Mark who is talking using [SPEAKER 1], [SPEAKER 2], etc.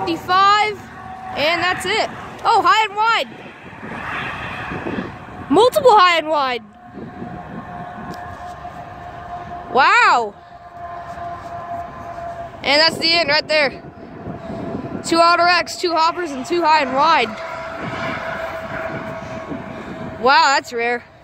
[SPEAKER 1] 55, and that's it. Oh, high and wide. Multiple high and wide. Wow. And that's the end right there. 2 outer X, 2 hoppers, and 2 high and wide. Wow, that's rare.